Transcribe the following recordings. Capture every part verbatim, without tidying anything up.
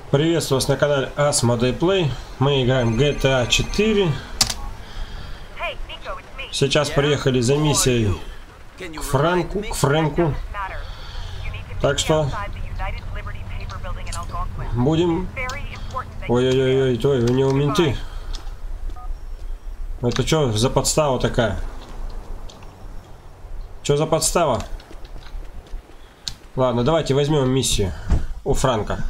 Приветствую вас на канале Asmodee Play. Мы играем джи ти эй четыре. Сейчас приехали за миссией к Франку, к Фрэнку. Так что будем... Ой-ой-ой, ой, у него менты. Это что за подстава такая? Что за подстава? Ладно, давайте возьмем миссию у Франка.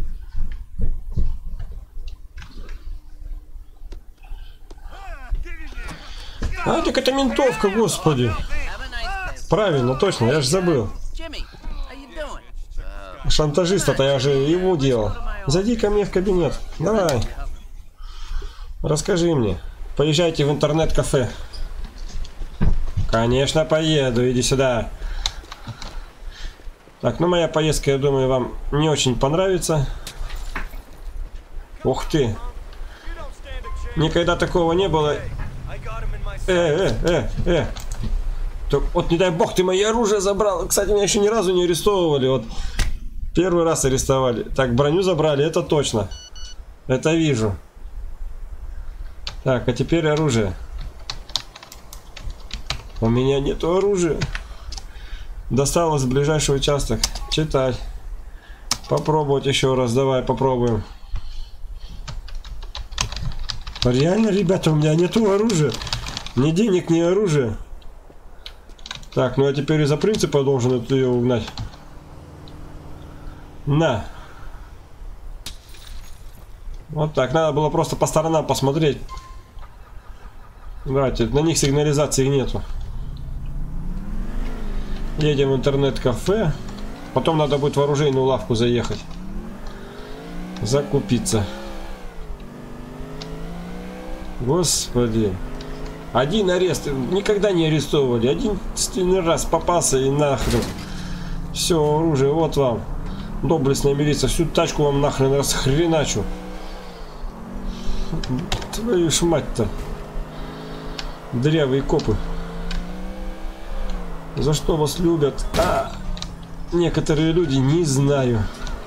А, так это ментовка, господи. Правильно, точно, я же забыл. Шантажиста-то я же его делал. Зайди ко мне в кабинет. Давай. Расскажи мне. Поезжайте в интернет-кафе. Конечно, поеду. Иди сюда. Так, ну моя поездка, я думаю, вам не очень понравится. Ух ты. Никогда такого не было. Э, э, э, э. Так, вот не дай бог ты мое оружие забрал. Кстати, меня еще ни разу не арестовывали. Вот первый раз арестовали. Так, броню забрали, это точно. Это вижу. Так, а теперь оружие. У меня нету оружия. Досталось в ближайший участок. Читать. Попробовать еще раз. Давай, попробуем. Реально, ребята, у меня нету оружия. Ни денег, ни оружия. Так, ну а теперь из-за принципа должен это ее угнать. На. Вот так. Надо было просто по сторонам посмотреть. Давайте, на них сигнализации нету. Едем в интернет-кафе. Потом надо будет в оружейную лавку заехать. Закупиться. Господи. Один арест. Никогда не арестовывали. Один раз попался и нахрен. Все, оружие, вот вам. Доблестная милиция. Всю тачку вам нахрен расхреначу. Твою ж мать-то. Дырявые копы. За что вас любят? А, некоторые люди, не знаю.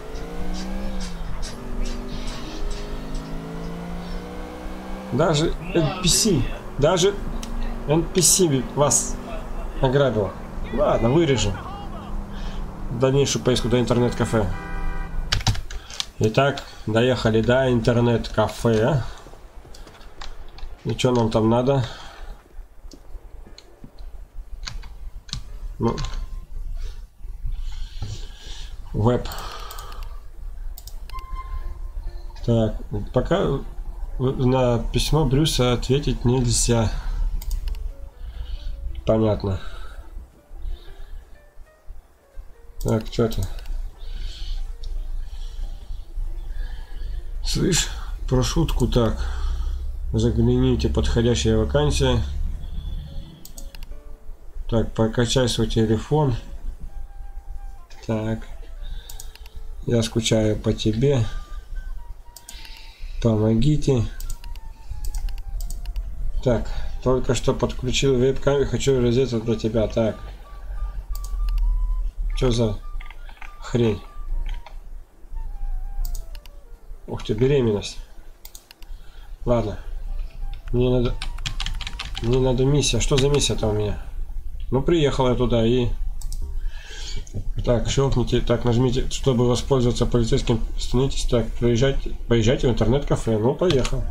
Даже эн пи си. Даже эн пи си вас ограбил. Ладно, вырежем. Дальнейшую поездку до интернет-кафе. Итак, доехали до интернет-кафе. И что нам там надо? Ну, веб. Так, пока на письмо Брюса ответить нельзя. Понятно. Так, что это? Слышь, про шутку так. Загляните, подходящая вакансия. Так, покачай свой телефон. Так. Я скучаю по тебе. Помогите. Так, только что подключил веб-камеру, хочу розетку для тебя. Так. Что за хрень? Ух ты, беременность. Ладно. Мне надо... Мне надо миссия. Что за миссия-то у меня? Ну, приехал я туда и... Так, щелкните, так, нажмите, чтобы воспользоваться полицейским, становитесь, так, проезжайте, поезжайте в интернет-кафе. Ну, поехал.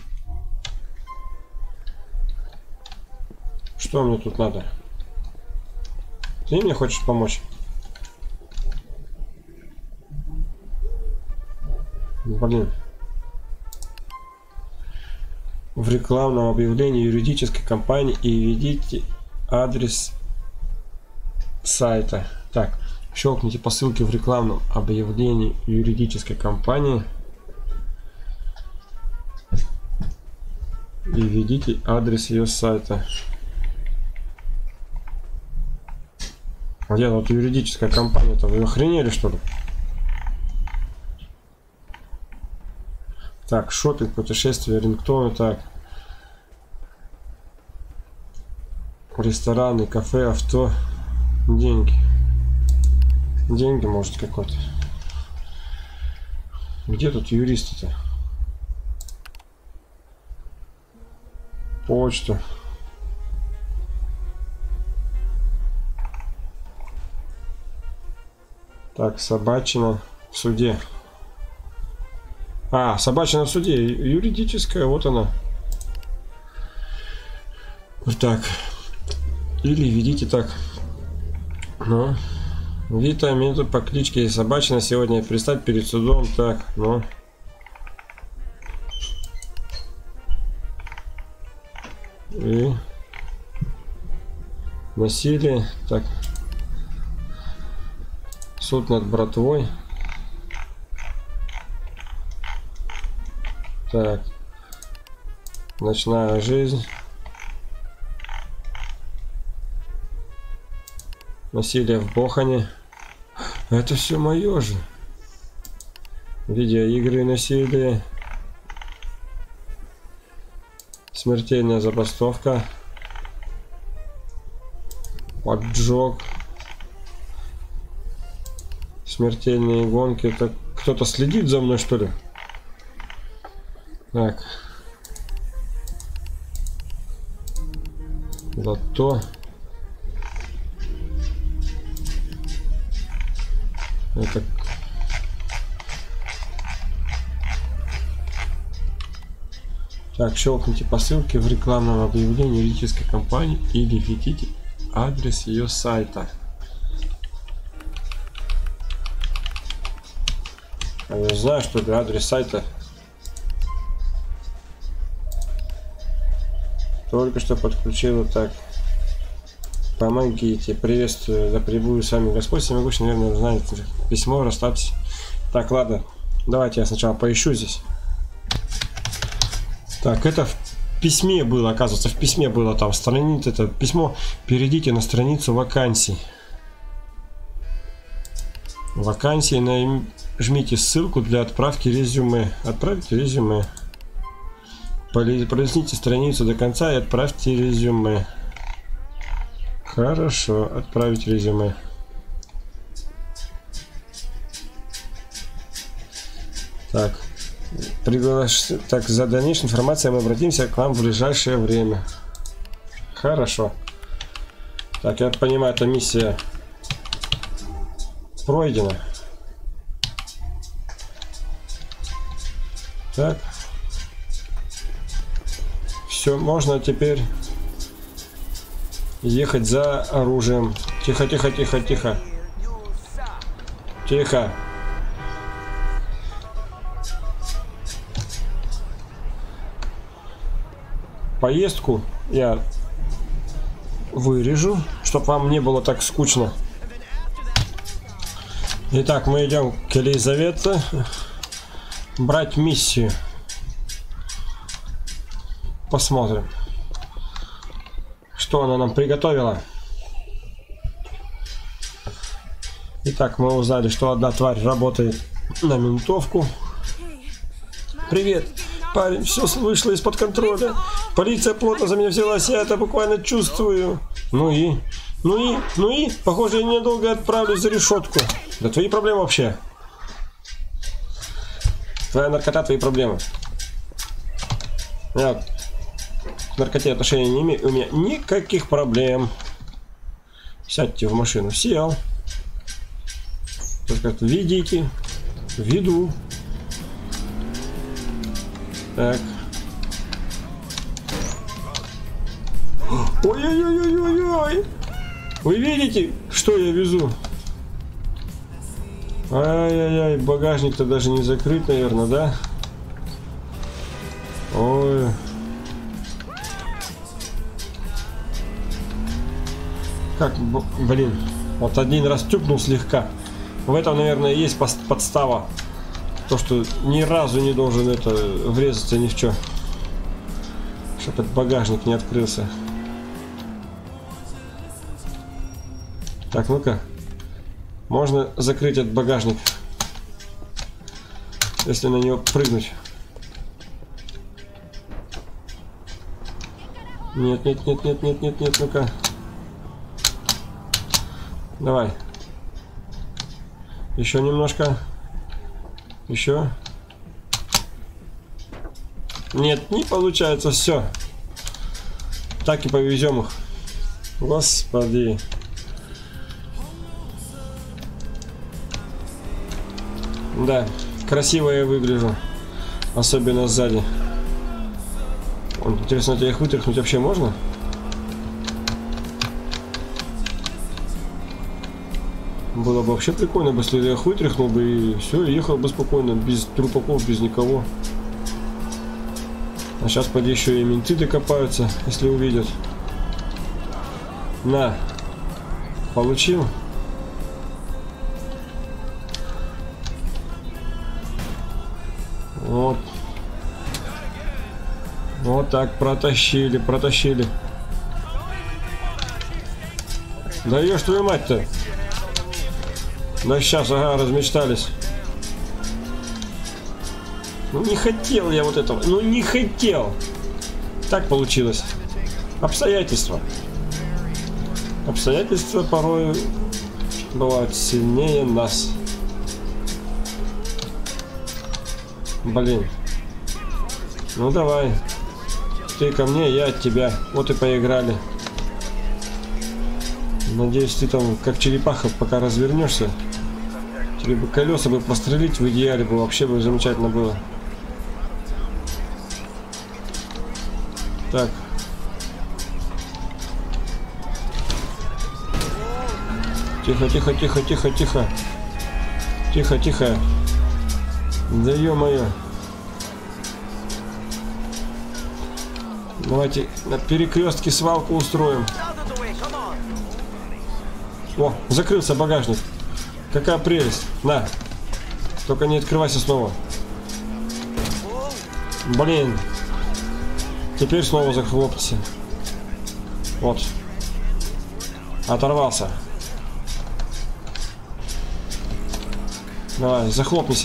Что мне тут надо? Ты мне хочешь помочь? Блин. В рекламном объявлении юридической компании и введите адрес сайта. Так, щелкните по ссылке в рекламном объявлении юридической компании и введите адрес ее сайта. Где тут юридическая компания-то? Вы охренели, что ли? Так, шопинг, путешествия, рингтоны, так. Рестораны, кафе, авто, деньги. Деньги, может, какой-то. Где тут юристы-то? Почту. Так, собачина в суде. А, собачина в суде. Юридическая, вот она. Вот так. Или ведите так. Ну. Вита Минуту по кличке Собачина сегодня предстать перед судом. Так, ну. И насилие. Так. Суд над братвой. Так. Ночная жизнь. Насилие в Бохане. Это все мое же. Видеоигры, насилие. Смертельная забастовка. Поджог. Смертельные гонки. Это кто-то следит за мной, что ли? Так. Зато. Это... Так, щелкните по ссылке в рекламном объявлении юридической компании или введите адрес ее сайта. А я знаю, что это адрес сайта. Только что подключила. Так. Помогите. Приветствую. Да пребую с вами Господь Всемогущий. Наверное, знаете письмо. Расставьтесь. Так, ладно. Давайте я сначала поищу здесь. Так, это в письме было, оказывается. В письме было там страница. Это письмо. Перейдите на страницу вакансий. Вакансии. Нажмите ссылку для отправки резюме. Отправьте резюме. Пролистните страницу до конца и отправьте резюме. Хорошо, отправить резюме. Так, приглаш... так, за дальнейшей информацией мы обратимся к вам в ближайшее время. Хорошо. Так, я понимаю, эта миссия пройдена. Так. Все, можно теперь ехать за оружием. Тихо, тихо, тихо, тихо. Тихо. Поездку я вырежу, чтобы вам не было так скучно. Итак, мы идем к Елизавете брать миссию. Посмотрим, что она нам приготовила. Итак, мы узнали, что одна тварь работает на ментовку. Привет, парень, все вышло из-под контроля. Полиция плотно за меня взялась, я это буквально чувствую. Ну и, ну и, ну и, похоже, я недолго отправлюсь за решетку. Да твои проблемы вообще. Твоя наркота, твои проблемы. Я к наркоте отношения не имею, у меня никаких проблем. Сядьте в машину. Сел. Ведите. Веду. Так. Ой-ой-ой-ой-ой-ой. Вы видите, что я везу? Ай-яй-яй, багажник-то даже не закрыт, наверное, да? Ой. Как, блин, вот один раз тюкнул слегка. В этом, наверное, есть подстава. То, что ни разу не должен это врезаться ни в что. Чтобы этот багажник не открылся. Так, ну-ка. Можно закрыть этот багажник. Если на него прыгнуть. Нет, нет, нет, нет, нет, нет, нет, ну-ка. Давай. Еще немножко. Еще. Нет, не получается, все. Так и повезем их. Господи. Да, красиво я выгляжу. Особенно сзади. Интересно, тебе их вытряхнуть вообще можно? Было бы вообще прикольно, если я их вытряхнул бы и все, и ехал бы спокойно, без трупаков, без никого. А сейчас поди еще и менты докопаются, если увидят. На, получил. Вот. Вот так протащили, протащили. Да ешь твою мать-то. Да сейчас, ага, размечтались. Ну не хотел я вот этого. Ну не хотел. Так получилось. Обстоятельства. Обстоятельства порой бывают сильнее нас. Блин. Ну давай. Ты ко мне, я от тебя. Вот и поиграли. Надеюсь, ты там как черепаха пока развернешься. Тебе бы колеса бы прострелить в идеале бы, вообще бы замечательно было. Так. Тихо, тихо, тихо, тихо, тихо. Тихо, тихо. Да ё-моё. Давайте на перекрестке свалку устроим. О, закрылся багажник. Какая прелесть. На. Только не открывайся снова. Блин. Теперь снова захлопнись. Вот. Оторвался. Давай, захлопнись.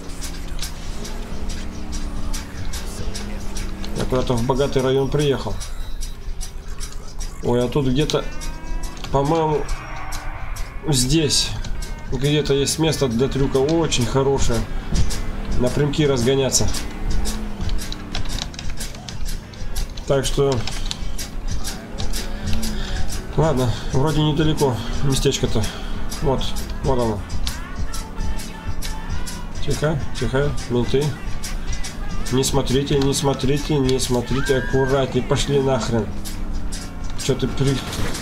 Я куда-то в богатый район приехал. Ой, а тут где-то, по-моему, здесь где-то есть место для трюка очень хорошее. Напрямки разгоняться. Так что... Ладно, вроде недалеко местечко-то. Вот, вот оно. Тихо, тихо, менты. Не смотрите, не смотрите, не смотрите, аккуратней, пошли нахрен. Че ты при...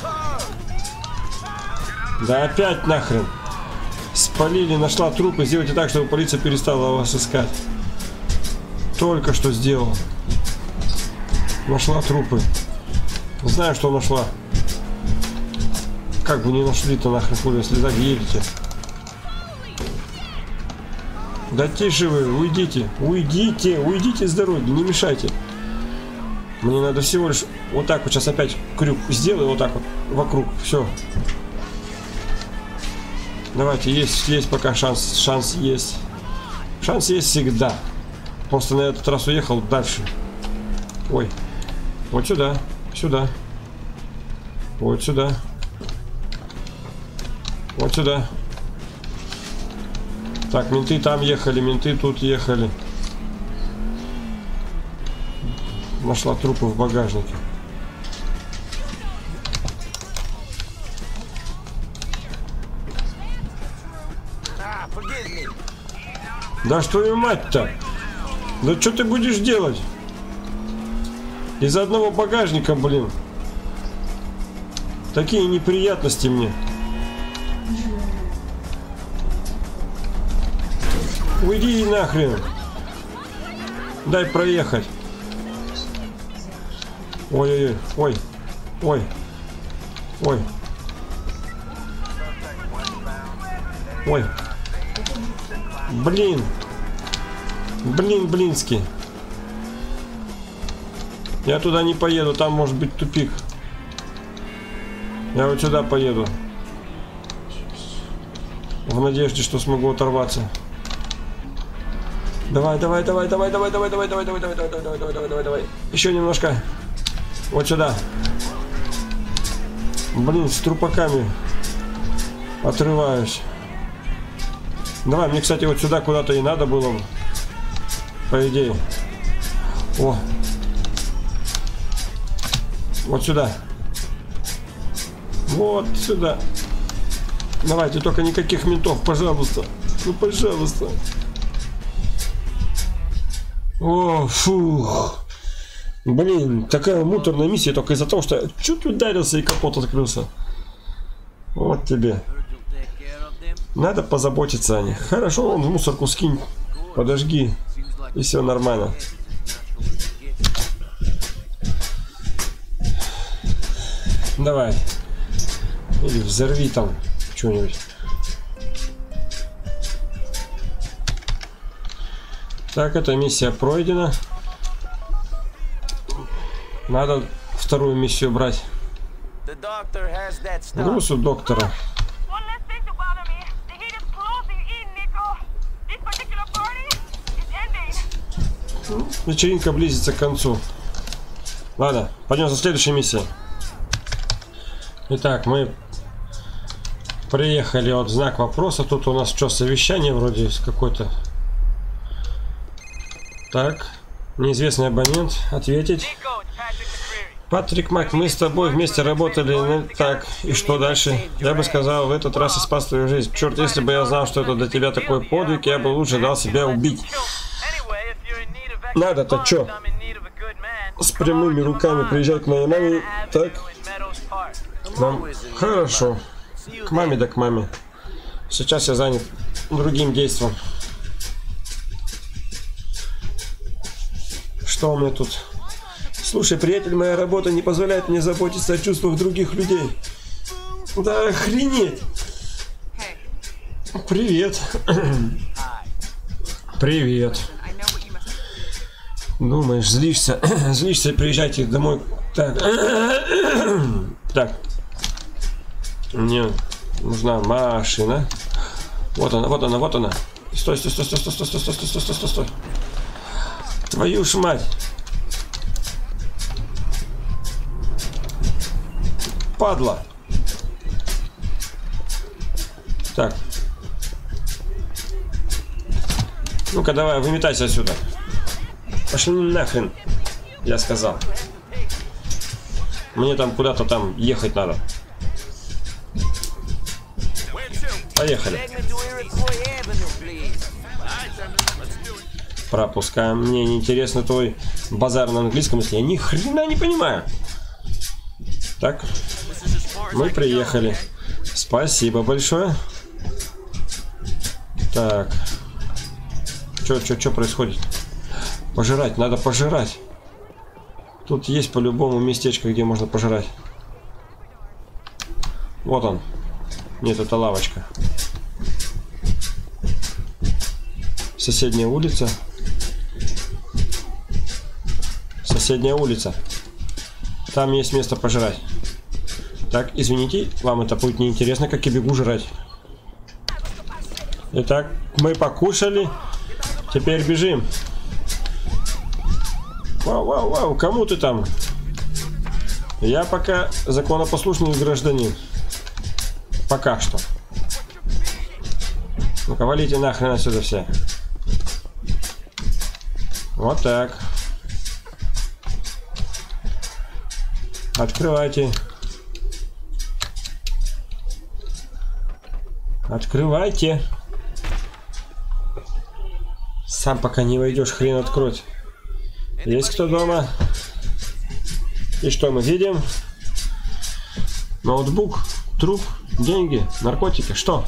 Да опять нахрен. Спалили, нашла трупы, сделайте так, чтобы полиция перестала вас искать. Только что сделал. Нашла трупы. Знаю, что нашла. Как бы не нашли-то нахрен, хули, если так едете. Да тише вы, уйдите, уйдите, уйдите с дороги, не мешайте. Мне надо всего лишь вот так вот сейчас опять крюк сделаю, вот так вот, вокруг, все. Давайте, есть, есть пока шанс, шанс есть. Шанс есть всегда. Просто на этот раз уехал дальше. Ой, вот сюда, сюда. Вот сюда. Вот сюда. Так, менты там ехали, менты тут ехали. Нашла трупы в багажнике. Да что и мать-то? Да что ты будешь делать? Из одного багажника, блин. Такие неприятности мне. Уйди нахрен. Дай проехать. Ой-ой-ой. Ой. Ой. Ой. Ой. Блин. Блин, блинский. Я туда не поеду, там может быть тупик. Я вот сюда поеду. В надежде, что смогу оторваться. Давай, давай, давай, давай, давай, давай, давай, давай, давай, давай, давай, давай, давай, давай, давай, давай. Еще немножко. Вот сюда. Блин, с трупаками отрываюсь. Давай, мне, кстати, вот сюда куда-то и надо было. По идее. О. Вот сюда. Вот сюда. Давайте, только никаких ментов, пожалуйста. Ну, пожалуйста. О, фух. Блин, такая муторная миссия только из-за того, что я чуть ударился и капот открылся. Вот тебе. Надо позаботиться о них. Хорошо, он в мусорку скинь, подожги, и все нормально. Давай. Или взорви там что-нибудь. Так, эта миссия пройдена. Надо вторую миссию брать. Груз у доктора. Вечеринка близится к концу. Ладно, пойдем за следующей миссией. Итак, мы приехали от знак вопроса. Тут у нас что, совещание вроде какой-то. Так, неизвестный абонент. Ответить. Патрик Мак, мы с тобой вместе работали. Ну, так, и что дальше? Я бы сказал, в этот раз и спас твою жизнь. Черт, если бы я знал, что это для тебя такой подвиг, я бы лучше дал себя убить. Надо-то что? С прямыми руками приезжать к моей маме. Так. Нам хорошо. К маме да к маме. Сейчас я занят другим действием. Что у меня тут? Слушай, приятель, моя работа не позволяет мне заботиться о чувствах других людей. Да охренеть. Привет. Привет. Думаешь, злишься? Злишься, приезжайте домой. Так. Так. Мне нужна машина. Вот она, вот она, вот она. Стой, стой, стой, стой, стой, стой, стой, стой, стой, стой, стой, стой. Твою ж мать. Падла. Так. Ну-ка, давай, выметайся отсюда. Пошли нахрен, я сказал. Мне там куда-то там ехать надо. Поехали. Пропускаем. Мне не интересно твой базар на английском, если я ни хрена не понимаю. Так. Мы приехали. Спасибо большое. Так. Чё, чё, чё происходит? Пожирать, надо пожирать. Тут есть по-любому местечко, где можно пожирать. Вот он. Нет, это лавочка. Соседняя улица. Соседняя улица. Там есть место пожрать. Так, извините, вам это будет неинтересно, как я бегу жрать. Итак, мы покушали. Теперь бежим. Вау, вау, вау, кому ты там? Я пока законопослушный гражданин. Пока что. Ну-ка, валите нахрен отсюда все. Вот так. Открывайте. Открывайте. Сам пока не войдешь, хрен откроет. Есть кто дома? И что мы видим? Ноутбук, труп, деньги, наркотики. Что?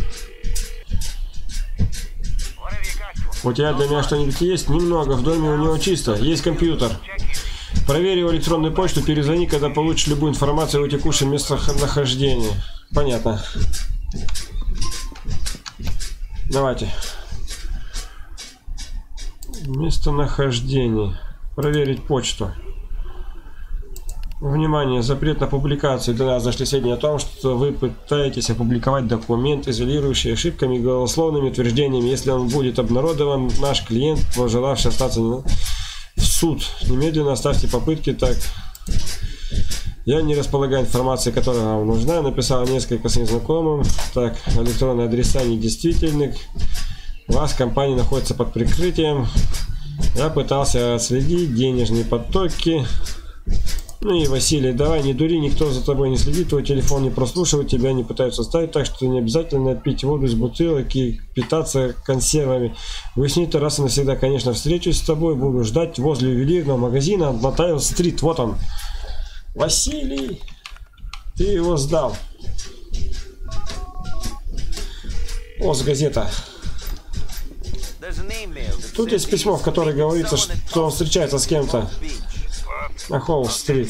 У тебя для меня что-нибудь есть? Немного. В доме у него чисто. Есть компьютер. Проверь его электронную почту. Перезвони, когда получишь любую информацию о текущем местонахождении. Понятно. Давайте. Местонахождение. Проверить почту. Внимание, запрет на публикацию. До нас зашли сведения о том, что вы пытаетесь опубликовать документ, изолирующий ошибками и голословными утверждениями. Если он будет обнародован, наш клиент, пожелавший остаться в суд, немедленно оставьте попытки. Так, я не располагаю информацией, которая вам нужна. Написал несколько своим знакомым. Так, электронные адреса недействительны. У вас компания находится под прикрытием. Я пытался отследить денежные потоки. Ну и, Василий, давай не дури, никто за тобой не следит, твой телефон не прослушивает, тебя не пытаются ставить, так что не обязательно пить воду из бутылок и питаться консервами. Выясни-то раз и навсегда, конечно, встречусь с тобой, буду ждать возле ювелирного магазина на Тайл-стрит. Вот он. Василий, ты его сдал. О, с газета. Тут есть письмо, в котором говорится, что он встречается с кем-то на Холл-стрит.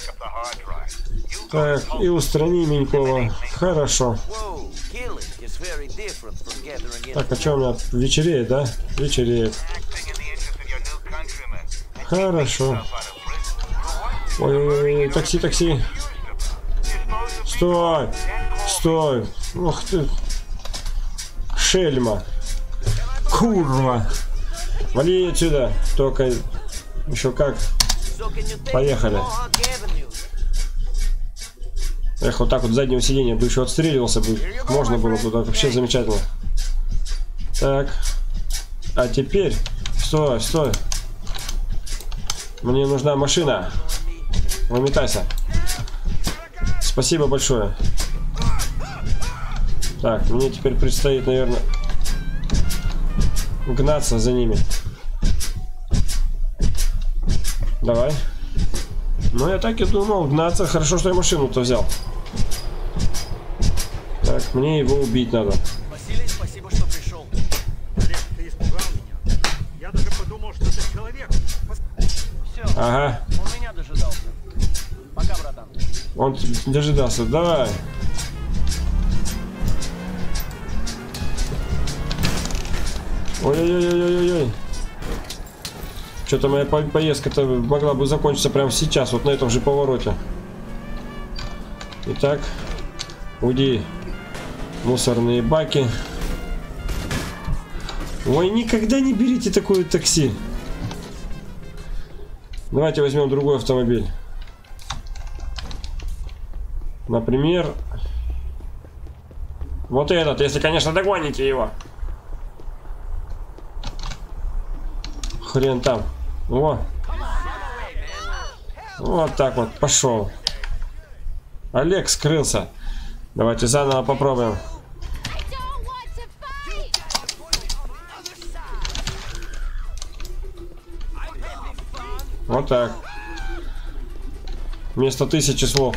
Так, и устрани Менькова. Хорошо. Так, а что у меня вечереет, да? Вечереет. Хорошо. Ой-ой-ой, такси, такси. Стой! Стой! Ух ты! Шельма! Курва! Вали отсюда! Только еще как. Поехали. Эх, вот так вот с заднего сиденья бы еще отстреливался бы. Можно было бы, вообще замечательно. Так. А теперь... Стой, стой. Мне нужна машина. Выметайся. Спасибо большое. Так, мне теперь предстоит, наверное, гнаться за ними. Давай. Ну, я так и думал, гнаться. Хорошо, что я машину-то взял. Так, мне его убить надо. Василий, спасибо, что пришел. Олег, ты испугал меня. Я даже подумал, что ты человек. Все. Ага. Он меня дожидался. Пока, братан. Он дожидался. Давай. Ой-ой-ой-ой-ой-ой. Что-то моя по поездка-то могла бы закончиться прямо сейчас, вот на этом же повороте. Итак, уйди. Мусорные баки. Ой, никогда не берите такое такси. Давайте возьмем другой автомобиль. Например, вот этот, если, конечно, догоните его. Хрен там. О. Вот так вот, пошел. Олег скрылся. Давайте заново попробуем. Вот так. Вместо тысячи слов.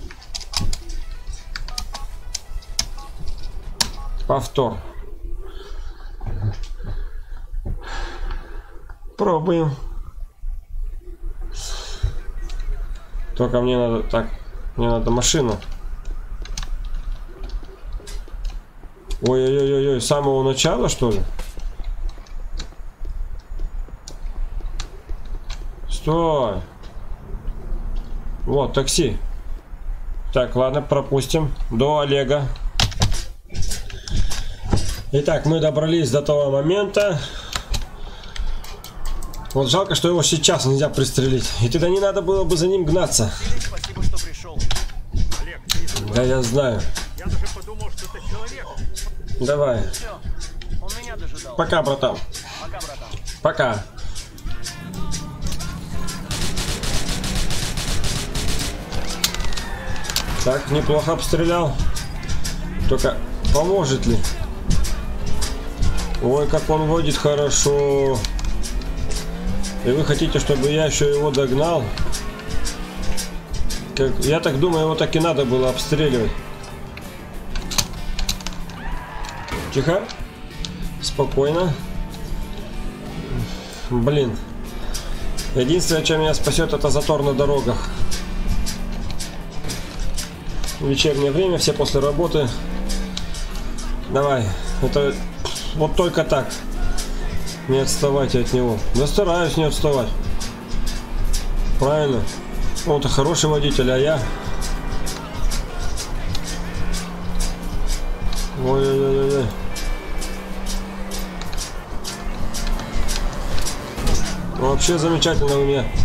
Повтор. Пробуем. Только мне надо... Так, мне надо машину. Ой-ой-ой-ой, с самого начала, что ли? Стой. Вот, такси. Так, ладно, пропустим. До Олега. Итак, мы добрались до того момента. Вот жалко, что его сейчас нельзя пристрелить. И тогда не надо было бы за ним гнаться. Спасибо, что пришел. Олег, да, я знаю. Я даже подумал, что ты человек. Давай. Все. Он меня дожидался. Пока, братан. Пока, братан. Пока. Так, неплохо обстрелял. Только поможет ли? Ой, как он водит хорошо. И вы хотите, чтобы я еще его догнал? Как... Я так думаю, его так и надо было обстреливать. Тихо. Спокойно. Блин. Единственное, что меня спасет, это затор на дорогах. Вечернее время, все после работы. Давай. Это вот только так. Не отставайте от него. Да стараюсь не отставать. Правильно. Он-то хороший водитель, а я... Ой-ой-ой-ой. Вообще замечательно у меня.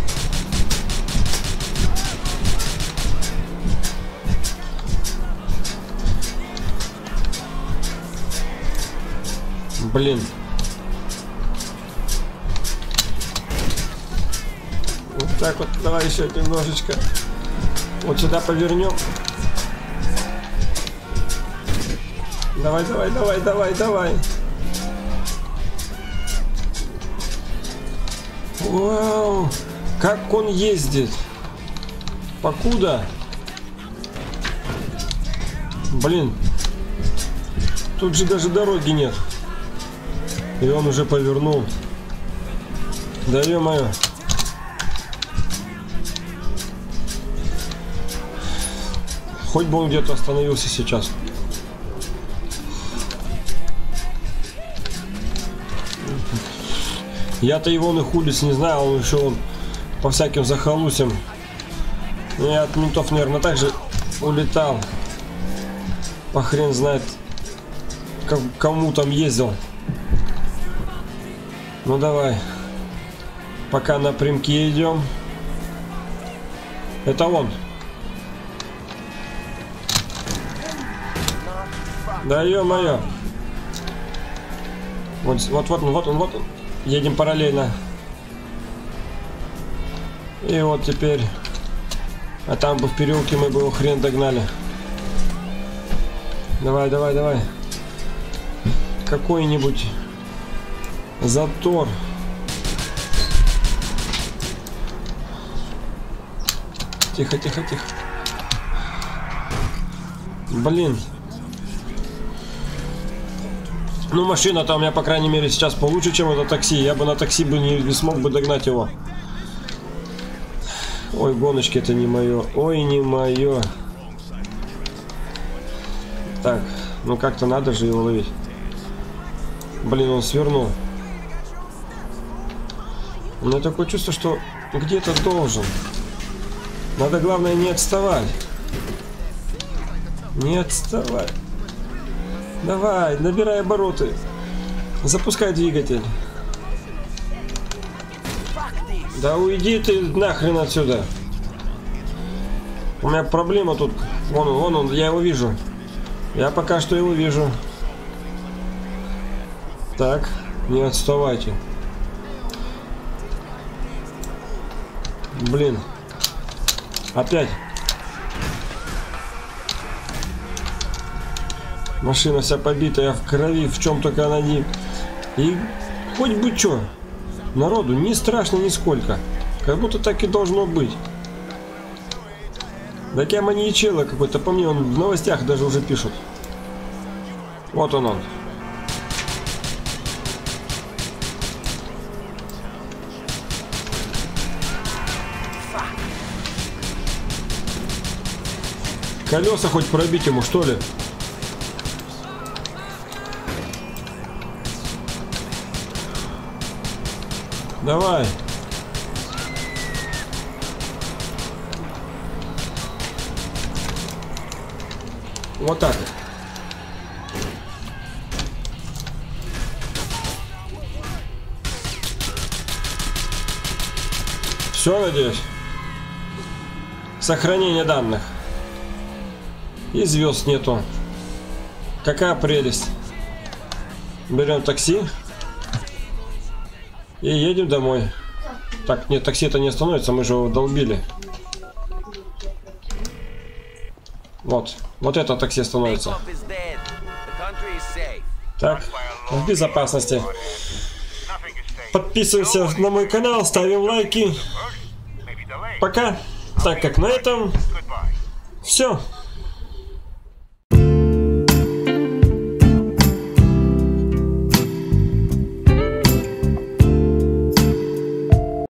Блин. Так вот, давай еще немножечко. Вот сюда повернем. Давай, давай, давай, давай, давай. Вау! Как он ездит? Покуда? Блин. Тут же даже дороги нет. И он уже повернул. Да ё-моё. Хоть бы он где-то остановился сейчас. Я-то его на улиц не знаю, он еще он по всяким захолустьям. И от ментов, наверное, также улетал. По хрен знает, как, кому там ездил. Ну давай. Пока напрямки идем. Это он. Да ё-моё. Вот, вот, вот он, вот он, вот он. Едем параллельно. И вот теперь. А там бы в переулке мы бы его хрен догнали. Давай, давай, давай. Какой-нибудь затор. Тихо, тихо, тихо. Блин. Ну, машина-то у меня, по крайней мере, сейчас получше, чем это такси. Я бы на такси бы не, не смог бы догнать его. Ой, гоночки, это не мое. Ой, не мое. Так, ну как-то надо же его ловить. Блин, он свернул. У меня такое чувство, что где-то должен. Надо, главное, не отставать. Не отставать. Давай, набирай обороты. Запускай двигатель. Да уйди ты нахрен отсюда. У меня проблема тут. Вон он, вон он, я его вижу. Я пока что его вижу. Так, не отставайте. Блин. Опять. Машина вся побитая в крови, в чем только она не... И хоть бы что. Народу не страшно нисколько. Как будто так и должно быть. Да я маньячелло какой-то, по мне, он в новостях даже уже пишут. Вот он он. Колеса хоть пробить ему, что ли? Давай. Вот так. Все, надеюсь. Сохранение данных. И звезд нету. Какая прелесть. Берем такси. И едем домой. Так, нет, такси-то не остановится, мы же его долбили. Вот, вот это такси становится. Так, в безопасности. Подписываемся на мой канал, ставим лайки. Пока. Так как на этом все.